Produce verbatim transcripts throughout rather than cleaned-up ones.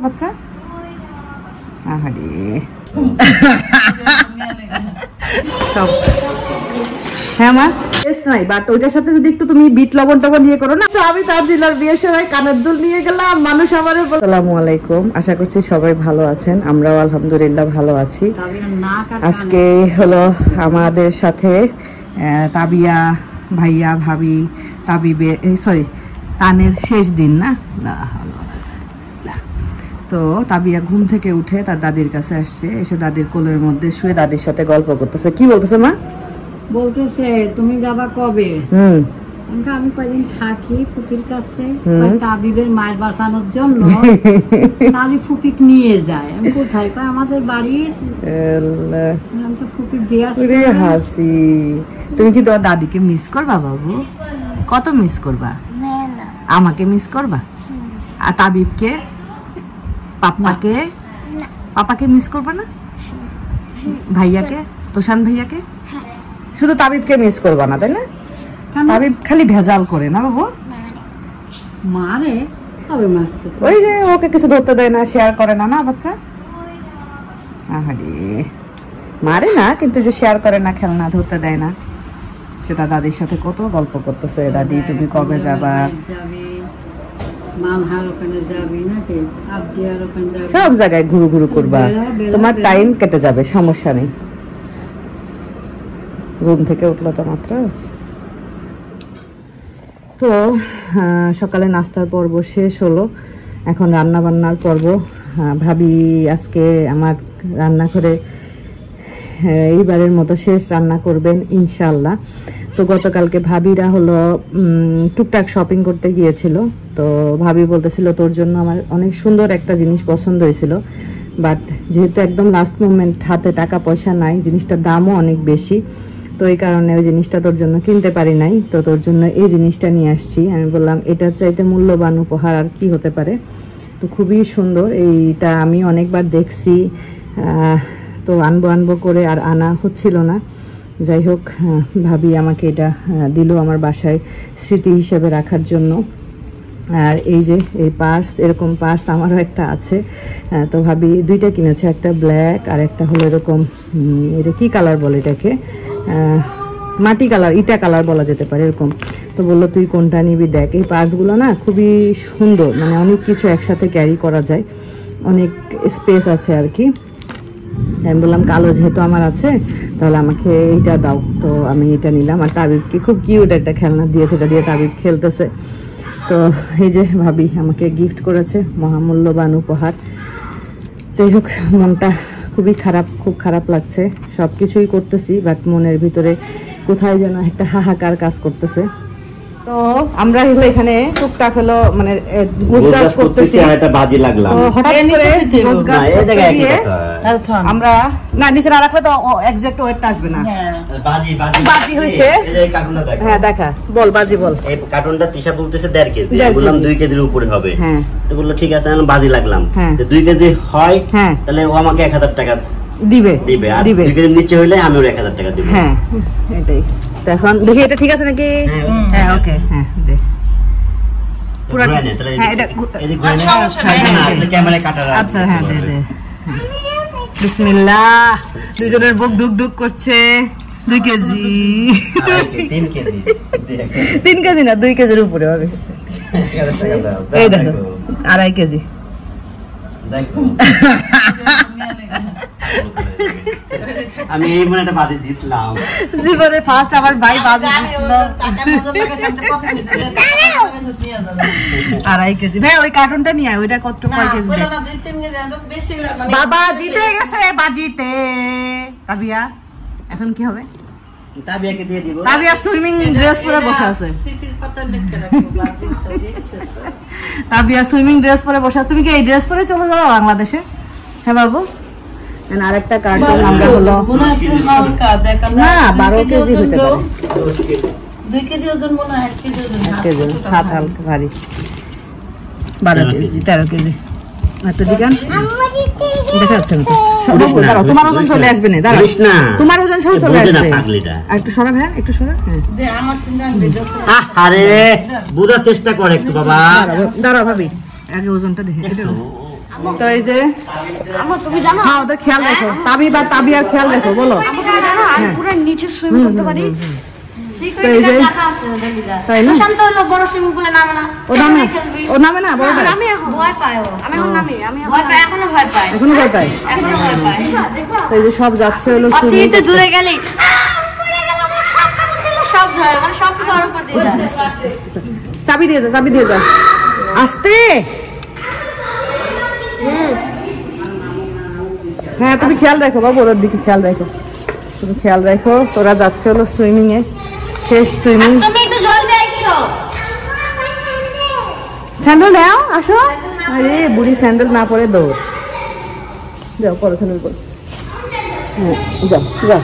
বাচ্চা? আহারে সব হ্যাঁ মা টেস্ট নাই, বাট ওইটার সাথে যদি একটু তুমি বিট লবণ টবণ নিয়ে করো না। তো আমি তানজিলার বিয়ের সময় কানের দুল নিয়ে গেলাম, মানুষ আমার। আসসালামু আলাইকুম, আশা করছি সবাই ভালো আছেন, আমরাও আলহামদুলিল্লাহ ভালো আছি। আজকে হলো আমাদের সাথে তাবিয়া ভাইয়া ভাবি তাবিবে সরি তানের শেষ দিন না। তো তাবিয়া ঘুম থেকে উঠে তার দাদির কাছে আসছে, এসে দাদির কোলের মধ্যে শুয়ে দাদির সাথে গল্প করতেছে। কি বলতেছে মা? বলতেছে তুমি যাবা কবে? হুম আমি কয়দিন থাকি ফুপির কাছে, তাবিবের মায়ের বাঁচানোর জন্য তাবি ফুপিক নিয়ে যায়। আমি কোথায়? আমাদের বাড়ির। হাসি, তুমি কি তোমার দাদিকে মিস করবা বাবু? কত মিস করবা? আমাকে মিস করবা? আর তাবিবকে, পাপাকে? পাপাকে মিস করবা না? ভাইয়াকে, তোষান ভাইয়াকে? শুধু তাবিবকে মিস করবা না, তাই না? তাবিব খালি ভেজাল করে না বাবু, মারে সবে মারছে। ওই যে ওকে কিছু ধরতে দেয় না, শেয়ার করে না না বাচ্চা? আহারে মারে না, কিন্তু যে শেয়ার করে না, খেলনা ধরতে দেয় না, সেটা দাদির সাথে কত গল্প করতেছে। দাদি তুমি কবে যাবা? সব জায়গায় ঘুরু ঘুরু করবা, তোমার টাইম কেটে যাবে, সমস্যা নেই। ঘুম থেকে উঠলো তো মাত্র। তো সকালে নাস্তার পর্ব শেষ হলো, এখন রান্না বান্নার পর্ব। ভাবি আজকে আমার রান্না করে এইবারের মতো শেষ রান্না করবেন ইনশাল্লাহ। তো গতকালকে ভাবিরা হলো টুকটাক শপিং করতে গিয়েছিল। তো ভাবি বলতেছিল তোর জন্য আমার অনেক সুন্দর একটা জিনিস পছন্দ হয়েছিল, বাট যেহেতু একদম লাস্ট মোমেন্ট, হাতে টাকা পয়সা নাই, জিনিসটার দামও অনেক বেশি, তো এই কারণে ওই জিনিসটা তোর জন্য কিনতে পারি নাই। তো তোর জন্য এই জিনিসটা নিয়ে আসছি। আমি বললাম এটার চাইতে মূল্যবান উপহার আর কি হতে পারে। তো খুবই সুন্দর, এইটা আমি অনেকবার দেখছি, তো আনবো আনবো করে আর আনা হচ্ছিল না। যাই হোক, ভাবি আমাকে এটা দিল আমার বাসায় স্মৃতি হিসেবে রাখার জন্য। আর এই যে এই পার্স, এরকম পার্স আমারও একটা আছে। তো ভাবি দুইটা কিনেছে, একটা ব্ল্যাক আর একটা হলো এরকম, এটা কি কালার বলে এটাকে, মাটি কালার, ইটা কালার বলা যেতে পারে এরকম। তো বললো তুই কোনটা নিবি দেখ। এই পার্সগুলো না খুবই সুন্দর, মানে অনেক কিছু একসাথে ক্যারি করা যায়, অনেক স্পেস আছে আর কি। আমি বললাম কালো যেহেতু আমার আছে তাহলে আমাকে এইটা দাও। তো আমি এটা নিলাম। আর তাবিবকে খুব কিউট একটা খেলনা দিয়েছে, এটা দিয়ে তাবিব খেলতেছে। তো এই যে ভাবি আমাকে গিফট করেছে মহামূল্যবান উপহার। যাই হোক, মনটা খুবই খারাপ, খুব খারাপ লাগছে। সব কিছুই করতেছি, বাট মনের ভিতরে কোথায় যেন একটা হাহাকার কাজ করতেছে। তো আমরা হলো এখানে টুকটাক হলো মানে গোছগাছ করতেছি, আর একটা বাজি লাগলাম। তো হঠাৎ করে গোছগাছ করতে গিয়ে আমরা না নিচে না রাখলে তো এক্সাক্ট ওয়েটটা আসবে না। বাজি বাজি বাজি হইছে। এই কার্টুনটা দেখো। হ্যাঁ দেখা, বল বাজি বল। এই কার্টুনটা তিশা বলতেছে দেড় কেজি, বললাম দুই কেজির উপরে হবে। হ্যাঁ তো বললো ঠিক আছে, আমি বাজি লাগলাম যে দুই কেজি হয় তাহলে ও আমাকে এক হাজার টাকা দিবে দিবে আর দুই কেজির নিচে হইলে আমি ওর এক হাজার টাকা দিব। হ্যাঁ এটাই। এখন দেখি এটা ঠিক আছে নাকি? হ্যাঁ ওকে, হ্যাঁ দে পুরো। হ্যাঁ এটা এই যে ঘুরে না, এটা ক্যামেরায় কাটা রাখ। আচ্ছা হ্যাঁ দে দে। বিসমিল্লাহ। দুজনের বুক দুক দুক করছে। দুই কেজি, তিন কেজি, তিন কেজি না দুই কেজির উপরে হবে। এই দেখো আড়াই কেজি। দেখো আমি এই মনে একটা বাজি জিতলাম জীবনে ফার্স্ট, আমার ভাই বাজি জিতলো। আড়াই কেজি। ভাই ওই কার্টুনটা নিয়ে আয়, ওইটা কত কয় কেজি? বাবা জিতে গেছে বাজিতে। তাবিয়া এখন কি হবে? তাবিয়াকে দিয়ে দিব। তাবিয়া সুইমিং ড্রেস পরে বসে আছে। তাবিয়া সুইমিং ড্রেস পরে বসে আছে। তুমি কি এই ড্রেস পরে চলে যাবে বাংলাদেশে? হ্যাঁ বাবু। আরেকটা কার্টুন আমরা হলো না বারো কেজি হতে পারে, দুই কেজি ওজন মনে হয়, এক কেজি ওজন, এক কেজি হাত হালকা ভারী, বারো কেজি তেরো কেজি। দেখা যাচ্ছে না তোমার ওজন চলে আসবে না, দাঁড়া তোমার ওজন সব চলে আসবে। একটু সরা ভাই, একটু সরা। হ্যাঁ আরে বুঝার চেষ্টা করে একটু বাবা। দাঁড়াও ভাবি, আগে ওজনটা দেখে। ও তো এই যে আম্মু তুমি জানো হ্যাঁ ওদের খেয়াল রাখো তাবি বা তাবি আর খেয়াল রাখো বলো আম্মু তুমি জানো আমি পুরো নিচে সুইম করতে পারি তো এই যে তাই না শান্ত হলো বড় সুইমিং পুলে নামে না ও নামে ও নামে না বড় ভাই আমি এখন ভয় পাই ও আমি এখন নামি আমি ভয় পাই এখনো ভয় পাই এখনো ভয় পাই এখনো ভয় পাই তো এই যে সব যাচ্ছে হলো অতিরিক্ত দূরে গেলেই পড়ে গেল আমার সব কারণ দিল সব হয় মানে সব কিছু আর উপর দিয়ে যায় চাবি দিয়ে যা চাবি দিয়ে যা আস্তে হ্যাঁ তুমি খেয়াল রাখো বাবু ওর দিকে খেয়াল রাখো তুমি খেয়াল রাখো তোরা যাচ্ছে হলো সুইমিং এ শেষ সুইমিং তুমি একটু জলদি আইছো স্যান্ডেল দাও আসো আরে বুড়ি স্যান্ডেল না পরে দৌড় যাও পরে স্যান্ডেল পরে হ্যাঁ যাও যাও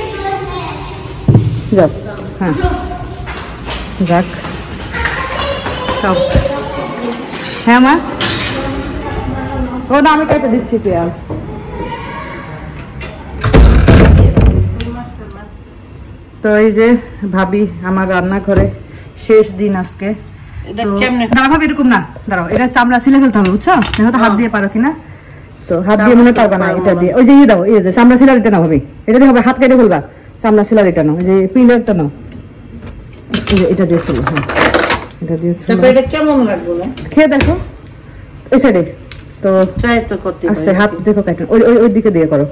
যাও হ্যাঁ যাক সব হ্যাঁ মা ও না আমি কেটে দিচ্ছি পেঁয়াজ তো এই যে ভাবি আমার রান্নাঘরে শেষ দিন আজকে দাঁড়া ভাবি এরকম না দাঁড়াও এটা চামড়া ছিলে ফেলতে হবে বুঝছো দেখো তো হাত দিয়ে পারো কিনা তো হাত দিয়ে মনে পারবা না এটা দিয়ে ওই যে ইয়ে দাও ইয়ে চামড়া সিলার এটা নাও ভাবি এটা দিয়ে হবে হাত কেটে ফেলবা চামড়া সিলার এটা নাও যে পিলারটা নাও এই যে এটা দিয়ে ফেলো হ্যাঁ এটা দিয়ে এটা কেমন লাগবে খেয়ে দেখো এই সাইডে তো ট্রাই তো করতে আস্তে হাত দেখো কাটুন ওই ওই দিকে দিয়ে করো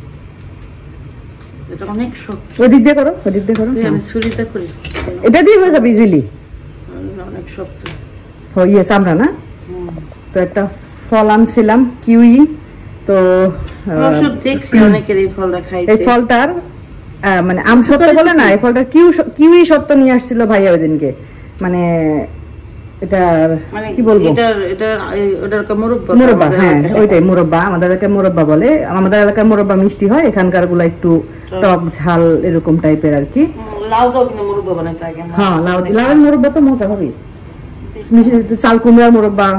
এটা অনেক শক্ত ওই দিক দিয়ে করো ওই দিক দিয়ে করো আমি ছুরিতে করি এটা দিয়ে হয়ে যাবে ইজিলি অনেক শক্ত ও ইয়ে চামড়া না তো একটা ফল আনছিলাম কিউই তো সব দেখছি অনেকের এই ফলটা খাইতে এই ফলটার মানে আম সত্য বলে না এই ফলটার কিউ কিউই সত্য নিয়ে আসছিল ভাইয়া ওই দিনকে মানে এটা কি বলবো এটা এটা ওটার মুরব্বা মুরব্বা হ্যাঁ ওইটাই মুরব্বা আমাদের এলাকায় মুরব্বা বলে আমাদের এলাকায় মুরব্বা মিষ্টি হয় এখানকার গুলা একটু টক ঝাল এরকম টাইপের আর কি লাউ দাও কিন্তু মুরব্বা বানাইতে আগে হ্যাঁ লাউ লাউয়ের মুরব্বা তো মজা হবে চাল কুমড়ার মুরব্বা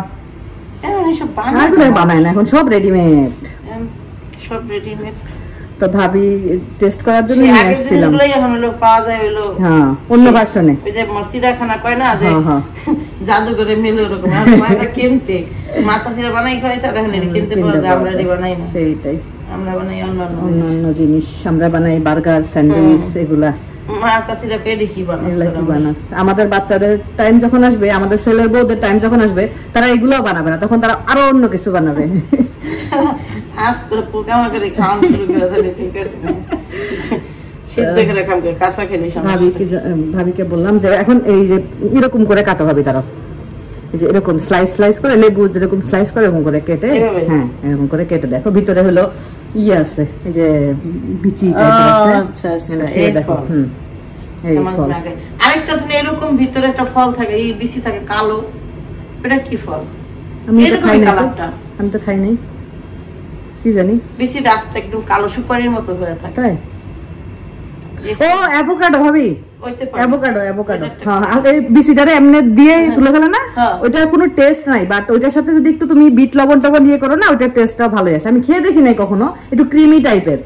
বানায় না এখন সব রেডিমেড সব রেডিমেড তো ভাবি টেস্ট করার জন্য নিয়ে আসছিলাম পাওয়া যায় হলো হ্যাঁ অন্য ভার্সনে ওই যে চিড়াখানা কয় না যে জাদুঘরে মেলে ওরকম কিনতে মাথা চিড়া বানাই খাইছে আর এখন কিনতে পাওয়া যায় আমরা বানাই না সেইটাই আমরা বানাই অন্যান্য অন্যান্য জিনিস আমরা বানাই বার্গার স্যান্ডউইচ এগুলা আমাদের বাচ্চাদের টাইম যখন আসবে আমাদের ছেলের বউদের টাইম যখন আসবে তারা এগুলো বানাবে না তখন তারা আরো অন্য কিছু বানাবে ভাবিকে বললাম যে এখন এই যে এরকম করে কাটো ভাবি তারা এই যে এরকম স্লাইস স্লাইস করে লেবু যেরকম স্লাইস করে এরকম করে কেটে হ্যাঁ এরকম করে কেটে দেখো ভিতরে হলো ইয়ে আছে এই যে বিচি টাইপের আছে খেয়ে দেখো হুম এই ফল আরেকটা আছে এরকম ভিতরে একটা ফল থাকে এই বিচি থাকে কালো এটা কি ফল আমি তো খাই নাই আমি তো খাই নাই কি জানি বিচি রাস্তা একটু কালো সুপারির মতো হয়ে থাকে তাই ও অ্যাভোকাডো ভাবি অ্যাভোকাডো অ্যাভোকাডো হ্যাঁ এই বিচিটারে এমনি দিয়ে তুলে ফেলে না ওইটার কোনো টেস্ট নাই বাট ওইটার সাথে যদি একটু তুমি বিট লবণ টবণ দিয়ে করো না ওইটার টেস্টটা ভালো আসে আমি খেয়ে দেখি নাই কখনো একটু ক্রিমি টাইপের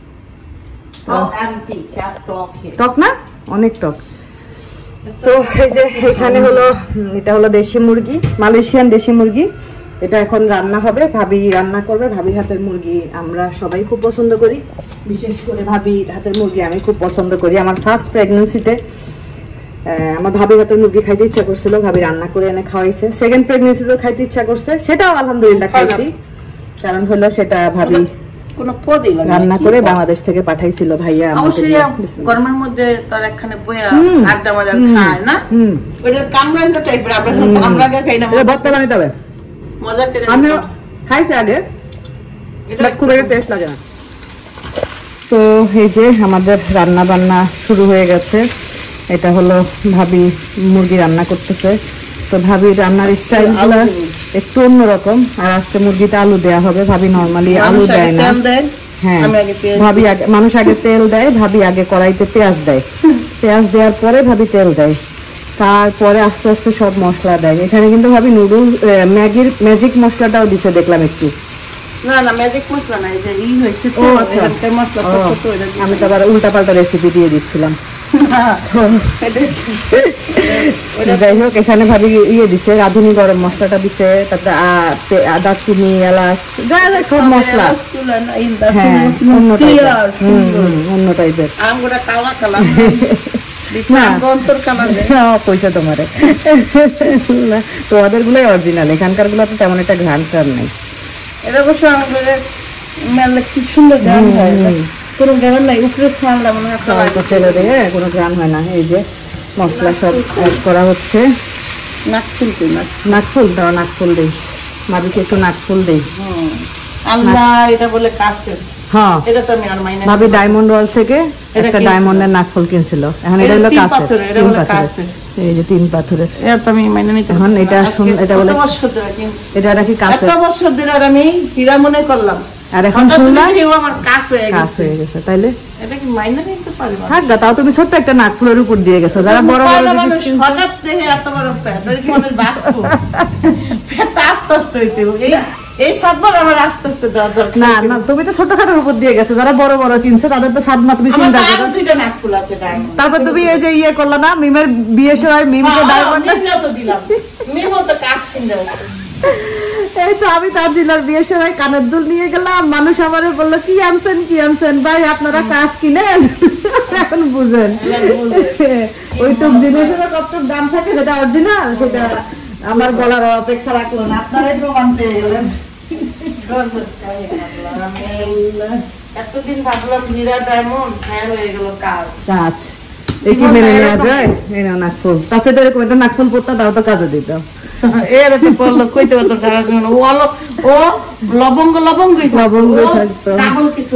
টক না অনেক টক তো এই যে এখানে হলো এটা হলো দেশি মুরগি মালয়েশিয়ান দেশি মুরগি এটা এখন রান্না হবে ভাবি রান্না করবে ভাবির হাতের মুরগি আমরা সবাই খুব পছন্দ করি বিশেষ করে ভাবির হাতের মুরগি আমি খুব পছন্দ করি আমার ফার্স্ট প্রেগন্যান্সিতে আমার ভাবির হাতের মুরগি খাইতে ইচ্ছা করছিল ভাবি রান্না করে এনে খাওয়াইছে সেকেন্ড প্রেগন্যান্সিতেও খাইতে ইচ্ছা করছে সেটাও আলহামদুলিল্লাহ খাইছি কারণ হলো সেটা ভাবি রান্না করে বাংলাদেশ থেকে পাঠাইছিল ভাইয়া অবশ্যই গরমের মধ্যে তার একখানে বইয়া আড্ডা মারা খায় না ওইটা কামরাঙ্গা টাইপের আমরা কামরাঙ্গা খাই না এটা ভর্তা বানাইতে হবে মজার টেস্ট আমি খাইছি আগে এটা খুব একটা টেস্ট লাগে না তো এই যে আমাদের রান্না বান্না শুরু হয়ে গেছে এটা হলো ভাবি মুরগি রান্না করতেছে তো ভাবি রান্নার স্টাইলগুলো একটু অন্যরকম আর আজকে মুরগিতে আলু দেয়া হবে ভাবি নরমালি আলু দেয় না হ্যাঁ ভাবি আগে মানুষ আগে তেল দেয় ভাবি আগে কড়াইতে পেঁয়াজ দেয় পেঁয়াজ দেওয়ার পরে ভাবি তেল দেয় তারপরে আস্তে আস্তে সব মশলা দেয় এখানে কিন্তু ভাবি নুডল ম্যাগির ম্যাজিক মশলাটাও দিছে দেখলাম একটু না না ম্যাজিক মশলা না এই যে ই হইছে ও আচ্ছা আমি তো আবার উল্টা পাল্টা রেসিপি দিয়ে দিচ্ছিলাম যাই হোক এখানে ভাবি ইয়ে দিছে রাঁধুনি গরম মশলাটা দিছে, তারপরে আদা চিনি এলাচ যা যা সব মশলা, হ্যাঁ অন্য টাইপের, হম হম অন্য টাইপের পয়সা তোমারে তোমাদের গুলোই অরিজিনাল, এখানকার গুলো তো তেমন একটা ঘ্রাণ টান নাই। এটা অবশ্য আমাদের মেলে কি সুন্দর গান হয়, কোনো গান নাই উপরে ছাড়লা মনে হয় ফেলে দিয়ে কোনো ঘ্রাণ হয় না। এই যে মশলা সব অ্যাড করা হচ্ছে। নাকফুল তো না, নাকফুল দাও, নাকফুল দেই ভাবিকে একটু নাকফুল দেই। আল্লাহ এটা বলে কাছে, হ্যাঁ এটা তো আমি আর মাইনা ভাবি ডায়মন্ড ওয়াল থেকে একটা ডায়মন্ডের নাকফুল কিনছিল, এখন এটা হলো কাছে, তিন পাথরের, এই যে তিন পাথরের, এটা তো আমি মাইনা নিতে। এখন এটা এটা বলে এটা নাকি কাছে, এত বছর ধরে আর আমি হীরা মনে করলাম, আর এখন শুনলাম আমার কাছে হয়ে গেছে। তাইলে এটা কি মাইনা নিতে পারি? থাক গা, তাও তুমি ছোট্ট একটা নাকফুলের উপর দিয়ে গেছো। যারা বড় বড় জিনিস কিনছে হঠাৎ দেখে এত বড় প্যাট, এটা কি মানুষ বাঁচবো? প্যাট আস্তে আস্তে হইতে এই এই সাতবার আমার আস্তে আস্তে দেওয়া দরকার। না না তুমি তো ছোটখাটোর উপর দিয়ে গেছো, যারা বড় বড় কিনছে তাদের তো সাত মা তুমি চিন্তা করো। দুইটা নাকফুল আছে ডায়মন্ড। তারপর তুমি এই যে ইয়ে করলা না মিমের বিয়ের সময় মিমকে ডায়মন্ড তো দিলাম, মিমও তো কাজ কিনতে হচ্ছে। এই তো আমি তার জেলার বিয়ের সময় কানের দুল নিয়ে গেলাম, মানুষ আমারে বললো কি আনছেন কি আনছেন, ভাই আপনারা কাজ কিনেন। এখন বুঝেন ওইটুক জিনিসের কত দাম থাকে, যেটা অরিজিনাল সেটা আমার বলার অপেক্ষা রাখলো না, আপনারাই প্রমাণ পেয়ে গেলেন। এতদিন ভাবলাম হীরা ডায়মন্ড, হ্যাঁ হয়ে গেল কাজ। কাজ এই কি মেনে নেওয়া যায়? এই নাও নাকফুল, তাছাড়া এরকম একটা নাকফুল পড়তা দাও তো কাজে দিত। এর একটা পড়লো কইতে পারতো ও লবঙ্গ লবঙ্গ লবঙ্গ থাকতো, কিছু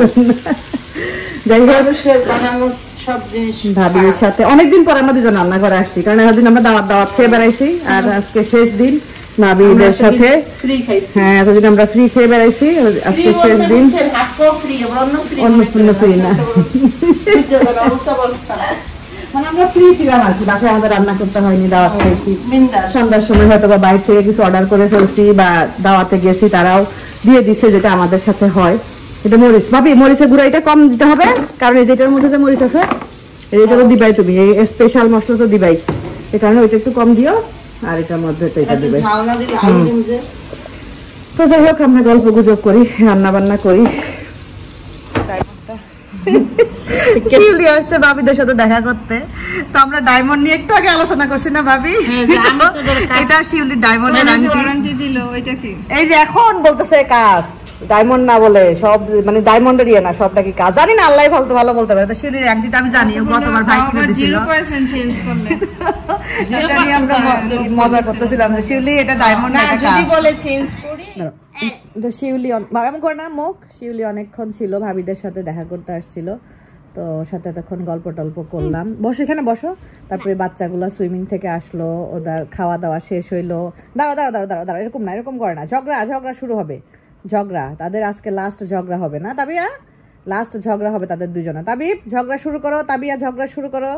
যাই হোক বানানোর সব জিনিস ভাবির সাথে অনেকদিন পর আমরা দুজন রান্না করে আসছি, কারণ এতদিন আমরা দাওয়াত দাওয়াত খেয়ে বেড়াইছি, আর আজকে শেষ দিন ভাবিদের সাথে। হ্যাঁ এতদিন আমরা ফ্রি খেয়ে বেড়াইছি, আজকে শেষ দিন। অন্য শূন্য ফ্রি না, মানে আমরা ফ্রি ছিলাম আর কি, বাসায় আমাদের রান্না করতে হয়নি, দাওয়াত খাইছি। সন্ধ্যার সময় হয়তো বা বাইরে থেকে কিছু অর্ডার করে ফেলছি বা দাওয়াতে গেছি, তারাও দিয়ে দিচ্ছে যেটা আমাদের সাথে হয়। এটা মরিচ ভাবি, মরিচের গুঁড়া এটা কম দিতে হবে, কারণ এই যেটার মধ্যে যে মরিচ আছে এটা তো দিবাই, তুমি এই স্পেশাল মশলা তো দিবাই, এই কারণে ওইটা একটু কম দিও, আর এটার মধ্যে তো এটা দিবে। তো যাই হোক আমরা গল্প গুজব করি, রান্না বান্না করি। শিউলি আসছে ভাবিদের সাথে দেখা করতে, তো আমরা ডায়মন্ড নিয়ে একটু আগে আলোচনা করছি না ভাবি, এটা শিউলি ডায়মন্ডের আংটি দিল। ওইটা কি এই যে এখন বলতেছে কাজ, ডায়মন্ড না বলে সব মানে ডায়মন্ডের ইয়ে না, সবটা কি কাজ জানি না, আল্লাহ ভালো ভালো বলতে পারে। তো শিউলির আংটিটা আমি জানি গতবার ভাই কিনে দিয়েছিল, এটা নিয়ে আমরা মজা করতেছিলাম যে শিউলি এটা ডায়মন্ড না, এটা কাজ বলে চেঞ্জ করি। তো শিউলি এমন করে না মুখ, শিউলি অনেকক্ষণ ছিল ভাবিদের সাথে দেখা করতে আসছিল, তো সাথে তখন গল্প টল্প করলাম। বসো এখানে বসো। তারপরে বাচ্চাগুলো সুইমিং থেকে আসলো, ওদের খাওয়া দাওয়া শেষ হইলো। দাঁড়াও দাঁড়াও দাঁড়াও দাঁড়াও দাঁড়াও, এরকম না, এরকম করে না, ঝগড়া ঝগড়া শুরু হবে, ঝগড়া তাদের আজকে লাস্ট ঝগড়া হবে না তাবিয়া, লাস্ট ঝগড়া হবে তাদের দুজনে। তাবিব ঝগড়া শুরু করো, তাবিয়া ঝগড়া শুরু করো।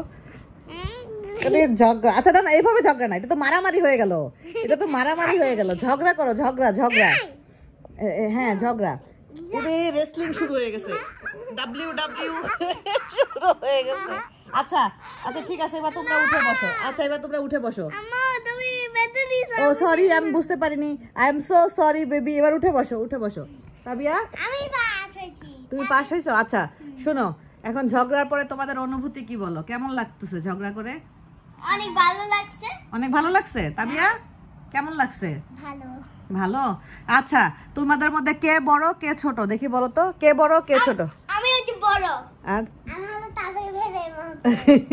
ঝগড়া আচ্ছা না, এইভাবে ঝগড়া না, এটা তো মারামারি হয়ে গেল, এটা তো মারামারি হয়ে গেল, ঝগড়া করো, ঝগড়া ঝগড়া হ্যাঁ ঝগড়া। এরে রেসলিং শুরু হয়ে গেছে, ডাব্লিউ ডাব্লিউ শুরু হয়ে গেছে। আচ্ছা আচ্ছা ঠিক আছে, এবার তোমরা উঠে বসো। আচ্ছা এবার তোমরা উঠে বসো। ও সরি, আমি বুঝতে পারিনি, I am so sorry baby. এবার উঠে বসো, উঠে বসো। তাবিয়া আমি পাস হইছি। তুমি পাস হইছো? আচ্ছা শোনো, এখন ঝগড়ার পরে তোমাদের অনুভূতি কি বলো, কেমন লাগতেছে ঝগড়া করে? অনেক ভালো লাগছে। অনেক ভালো লাগছে। তাবিয়া কেমন লাগছে? ভালো। ভালো। আচ্ছা তোমাদের মধ্যে কে বড় কে ছোট দেখি বলো তো, কে বড় কে ছোট? আমি হচ্ছে বড়। আর আমি হলো তাবে ভেরে মত।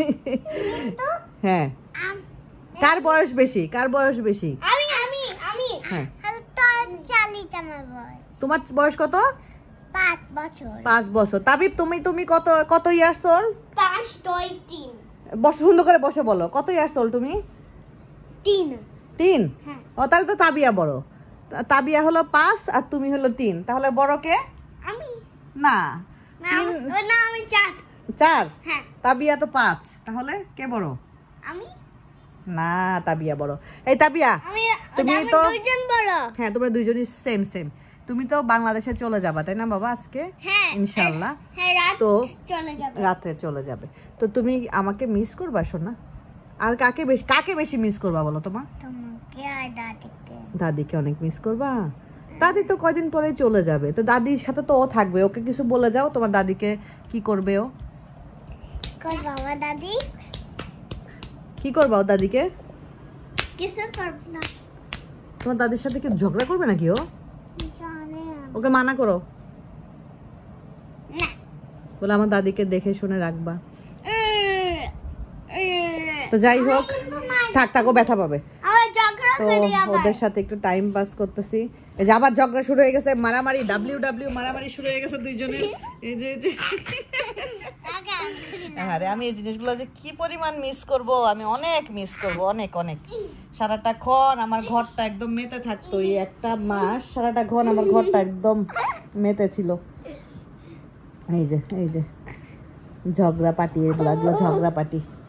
হ্যাঁ কার বয়স বেশি, কার বয়স বেশি? আমি আমি আমি হ্যাঁ হলো তো চল্লিশ আমার বয়স। তোমার বয়স কত? পাঁচ বছর। পাঁচ বছর। তাবিব তুমি তুমি কত কত ইয়ার্স ওল্ড? পাঁচ দুই তিন। বসো, সুন্দর করে বসে বলো, কত ইয়ার্স ওল্ড তুমি? তিন। তিন? হ্যাঁ। ও তাহলে তো তাবিয়া বড়। তাবিয়া হলো পাঁচ আর তুমি হলো তিন, তাহলে বড় কে? আমি না না না আমি চার। চার? হ্যাঁ। তাবিয়া তো পাঁচ, তাহলে কে বড়? আমি না তাবিয়া বড়। এই তাবিয়া আমি তুমি আমি তো দুইজন বড়। হ্যাঁ তোমরা দুইজনই সেম সেম। তুমি তো বাংলাদেশে চলে যাবা তাই না বাবা আজকে? হ্যাঁ ইনশাআল্লাহ। হ্যাঁ রাত তো চলে যাবে রাত্রে চলে যাবে, তো তুমি আমাকে মিস করবা শোনা? আর কাকে বেশি কাকে বেশি মিস করবা বলো তোমার? তোমাকে আর দাদিকে দাদিকে অনেক মিস করবা? দাদি তো কয়দিন পরেই চলে যাবে, তো দাদির সাথে তো ও থাকবে, ওকে কিছু বলে যাও তোমার দাদিকে। কি করবে ও? কই বাবা দাদি কি করবা ও দাদিকে? কিছু করব না তোমার দাদির সাথে কি ঝগড়া করবে নাকি ও? জানে ওকে মানা করো, না বলে আমার দাদিকে দেখে শুনে রাখবা। তো যাই হোক, থাক থাক, ও ব্যথা পাবে। আমার ঝগড়া তো করি আবার ওদের সাথে একটু টাইম পাস করতেছি। এই যে আবার ঝগড়া শুরু হয়ে গেছে, মারামারি, ডাব্লিউ ডাব্লিউ মারামারি শুরু হয়ে গেছে দুইজনের। এই যে এই যে আগে আমি করি না। আরে আমি এই জিনিসগুলো যে কি পরিমাণ মিস করব, আমি অনেক মিস করব, অনেক অনেক। সারাটা ক্ষণ আমার ঘরটা একদম মেতে থাকতো, এই একটা মাস সারাটা ক্ষণ আমার ঘরটা একদম মেতে ছিল। এই যে এই যে ঝগড়া পাটি, এগুলো ঝগড়া পাটি।